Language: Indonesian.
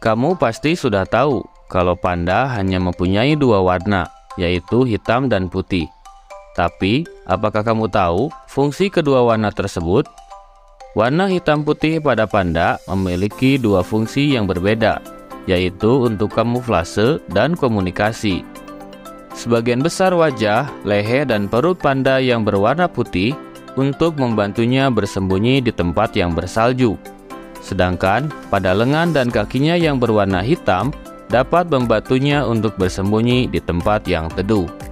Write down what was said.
Kamu pasti sudah tahu kalau panda hanya mempunyai dua warna, yaitu hitam dan putih. Tapi, apakah kamu tahu fungsi kedua warna tersebut? Warna hitam putih pada panda memiliki dua fungsi yang berbeda, yaitu untuk kamuflase dan komunikasi. Sebagian besar wajah, leher, dan perut panda yang berwarna putih untuk membantunya bersembunyi di tempat yang bersalju. Sedangkan pada lengan dan kakinya yang berwarna hitam dapat membantunya untuk bersembunyi di tempat yang teduh.